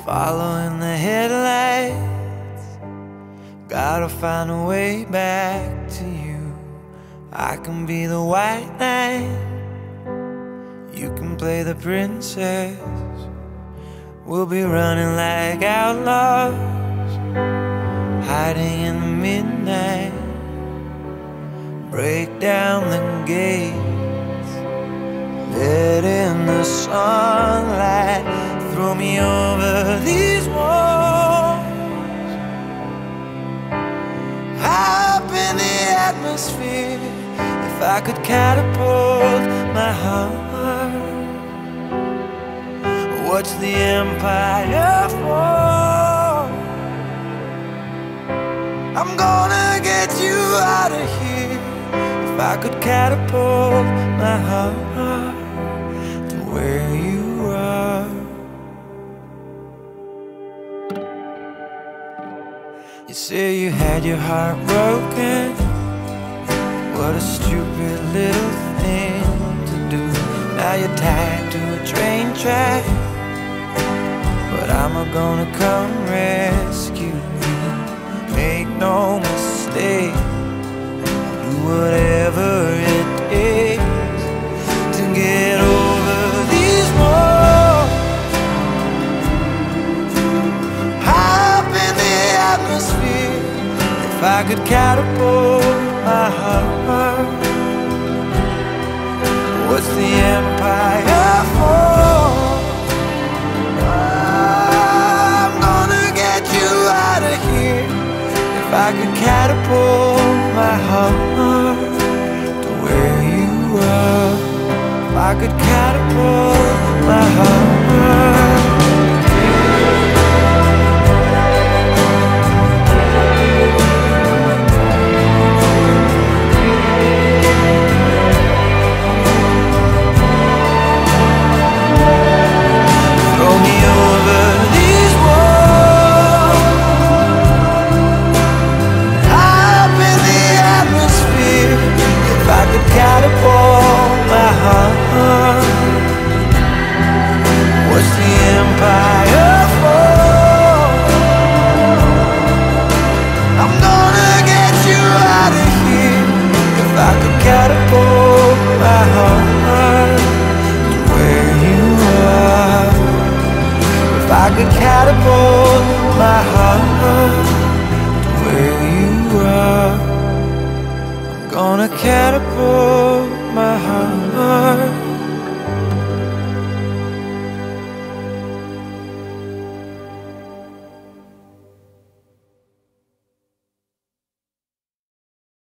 following the headlights. Gotta find a way back to you. I can be the white knight, you can play the princess. We'll be running like outlaws, hiding in the midnight. Break down the gates, let in the sunlight. Throw me over these walls, high up in the atmosphere. If I could catapult my heart, watch the empire fall. I'm gonna get you out of here. If I could catapult my heart to where you are. You say you had your heart broken. What a stupid little thing to do. Now you're tied to a train track, but I'm gonna come rescue you. Make no mistake, do whatever it takes to get over these walls. High up in the atmosphere. If I could catapult my heart, what's the empire for? I'm gonna get you out of here. If I could catapult my heart to where you are. If I could catapult my heart. Catapult my heart. What's the empire for? I'm gonna get you out of here. If I could catapult my heart to where you are. If I could catapult my heart to where you are. Gonna catapult my heart.